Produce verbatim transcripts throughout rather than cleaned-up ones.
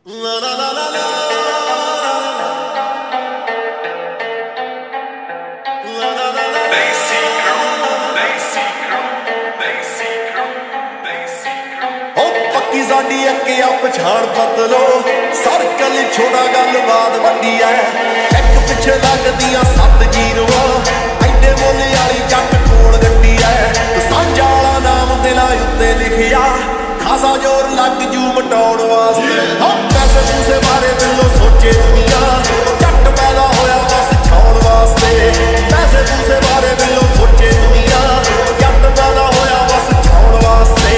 साडी अक्किया पछाण पतलो circle छोटा गल बात वड्डी है एक पिछे लगदियां सत्त जीरोआ आइडे मुल आली जट कोल गड्डी है दोसांझा नाम दिला उत्ते लिखिया खासा जोर लग जू मटाउण वास्ते हाँ पैसे पूसे बारे दिलों सोचे दुनिया जट पैदा होया बस छाउण वास्ते पैसे पूसे बारे दिलों सोचे दुनिया जट पैदा होया बस छाउण वास्ते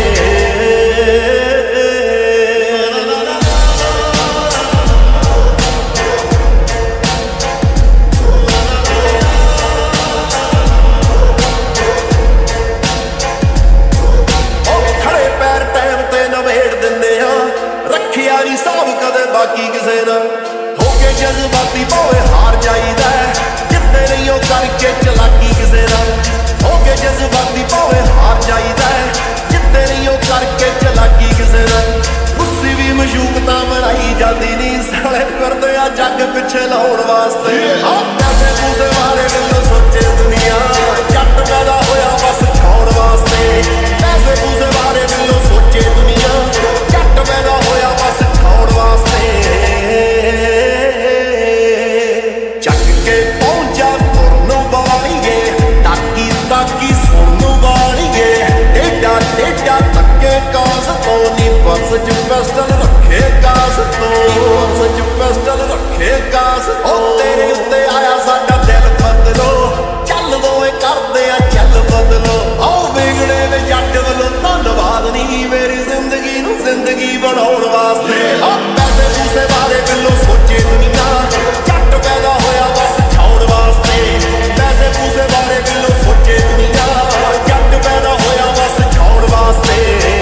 बाकी किसे ना होके जज्बाती भावे हार जाईदा जितने नहीं हो करके चलाकी किसे ना होके जज्बाती भावे हार जाईदा जितने नहीं हो करके चलाकी किसे ना उससी भी मशूकता बनाई जाती नहीं साले करते आ जग पिछे लाउण वास्ते हाँ पैसे पूसे मारे गल्लों सोचे दुनिया जट पैदा होया बस छाउण वास्ते पैसे पूसे मारे गल्लों सोचे दुनिया जट पैदा होया बस छाउण वास्ते ਚੱਕ ਕੇ ਪਹੁੰਚਾ ਤੁਰਨ ਵਾਲੀਏ ਤਾਕੀ ਤਾਕੀ ਸੁਣਨ ਵਾਲੀਏ ਡੇਡਾ ਡੇਡਾ ਤੱਕੇ ਕਾਸ ਤੋਂ ਨੀ ਪਰਸ ਚ ਪਿਸਟਲ ਰੱਖੇ ਕਾਸ ਤੋਂ ਪਰਸ ਚ ਪਿਸਟਲ ਰੱਖੇ ਕਾਸ ਉਹ ਤੇਰੇ ਉੱਤੇ ਆਇਆ ਸਾਡਾ ਦਿਲ ਬਦਲੋ ਚੱਲ ਦੋਏ ਕਰਦੇ ਆ ਚੱਲ ਬਦਲੋ ਆਓ ਵਿਗੜੇ ਵੇ ਜੱਟ ਵੱਲੋਂ ਧੰਨਵਾਦ ਨਹੀਂ ਮੇਰੀ ਜ਼ਿੰਦਗੀ ਨੂੰ ਜ਼ਿੰਦਗੀ ਬਣਾਉਣ ਵਾਸਤੇ ਆ ਪੈਸੇ ਪੂਸੇ ਬਾਰੇ ਗੱਲੋਂ ਸੋਚੇ ਦੁਨੀਆ ਜੱਟ ਪੈਦਾ ਹੋਇਆ ਬਸ ਛਾਉਣ ਵਾਸਤੇ ਪੈਸੇ ਪੂਸੇ ਬਾਰੇ ਗੱਲੋਂ ਸੋਚੇ ਦੁਨੀਆ ਜੱਟ ਪੈਦਾ ਹੋਇਆ ਬਸ ਛਾਉਣ ਵਾਸਤੇ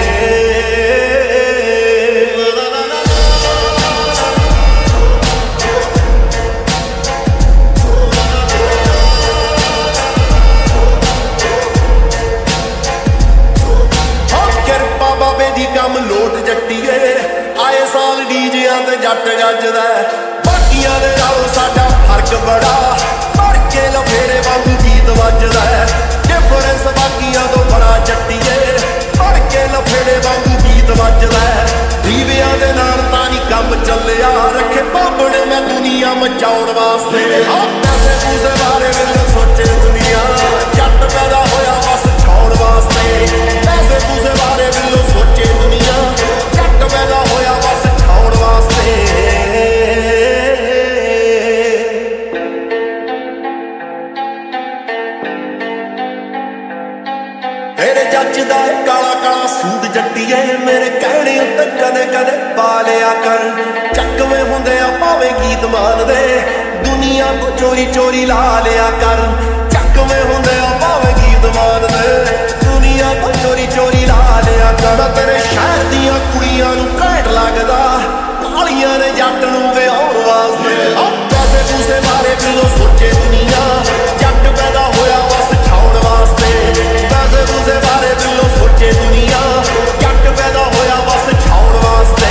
ਕੰਮ ਲੋਟ ਜੱਟੀਏ ਆਏ ਸਾਲ ਡੀਜਿਆਂ ਤੇ ਜੱਟ ਗੱਜਦਾ ਬਾਕੀਆਂ ਦੇ ਨਾਲੋਂ ਸਾਡਾ ਫਰਕ ਬੜਾ ਭਰ ਕੇ ਲਫੇਰੇ ਵਾਂਗੂ ਗੀਤ ਵੱਜਦਾ ਡਿਫਰੈਂਸ ਬਾਕੀਆਂ ਤੋਂ ਬੜਾ ਜੱਟੀਏ ਭਰ ਕੇ ਲਫੇਰੇ ਵਾਂਗੂ ਗੀਤ ਵੱਜਦਾ ਦੀਵਿਆਂ ਦੇ ਨਾਲ ਤਾਂ ਨਹੀਂ ਕੰਮ ਚੱਲਿਆ ਰੱਖੇ ਬਾਬਣੇ ਮੈਂ ਦੁਨੀਆ ਮਚਾਉਣ ਵਾਸਤੇ ਹਾਂ ਪੈਸੇ ਪੂਸੇ ਬਾਰੇ ਮੈਨੂੰ ਸੋਚੇ ਦੁਨੀਆ ਜੱਟ ਪੈਦਾ ਹੋਇਆ ਬਸ ਛਾਉਣ ਵਾਸਤੇ ਪੈਸੇ ਪੂਸੇ ਬਾਰੇ ਮੈਨੂੰ ਸੋਚੇ ਦੁਨੀਆ ਜੱਟ ਪੈਦਾ ਹੋਇਆ ਬਸ ਛਾਉਣ ਵਾਸਤੇ ਤੇਰੇ ਜੱਜਦਾ ਏ ਕਾਲਾ ਕਾਲਾ ਸੂਟ ਜੱਟੀਏ ਮੇਰੇ ਕਹਿਣੇ ਉੱਤੇ ਕਦੇ ਕਦੇ ਪਾ ਲਿਆ ਕਰ ਚੱਕਵੇਂ ਹੁੰਦੇ ਆ ਭਾਵੇਂ ਗੀਤ ਮਾਨਦੇ ਦੁਨੀਆ ਤੋਂ ਚੋਰੀ ਚੋਰੀ ਲਾ ਲਿਆ ਕਰ ਚੱਕਵੇਂ ਹੁੰਦੇ ਆ ਭਾਵੇਂ ਗੀਤ ਮਾਨਦੇ ਦੁਨੀਆ ਤੋਂ ਚੋਰੀ ਚੋਰੀ ਲਾ ਲਿਆ ਕਰ ਤੇਰੇ ਸ਼ਹਿਰ ਦੀਆਂ ਕੁੜੀਆਂ ਨੂੰ ਘੈਂਟ ਲੱਗਦਾ ਕਾਲੀਆਂ ਨੇ ਜੱਟ ਨੂੰ ਵਿਆਹੁਣ ਵਾਸਤੇ ਆ ਪੈਸੇ ਪੂਸੇ ਮਾਰੇ ਬਿਲੋਂ ਸੋਚੇ ਦੁਨੀਆ ਜੱਟ ਪੈਦਾ ਹੋਇਆ ਬਸ ਛਾਉਣ ਵਾਸਤੇ ਪੈਸੇ ਪੂਸੇ ਮਾਰੇ ਬਿਲੋਂ ਸੋਚੇ ਦੁਨੀਆ ਜੱਟ ਪੈਦਾ ਹੋਇਆ ਬਸ ਛਾਉਣ ਵਾਸਤੇ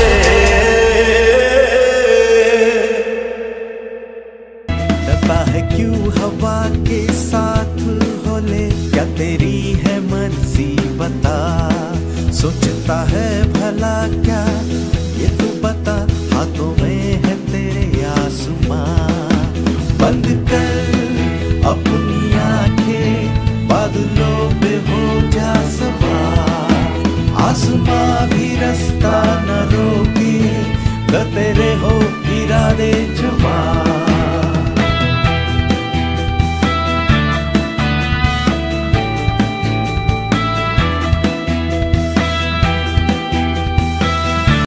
डरता है क्यों हवा के साथ हो ले क्या तेरी है मर्जी बता सोचता है भला क्या ये तू बता हाथों में है तेरे आसमां बंद कर अपनी आंखें बादलों पे हो जा सवार आसमां भी रास्ता न रोके तेरे हो इरादे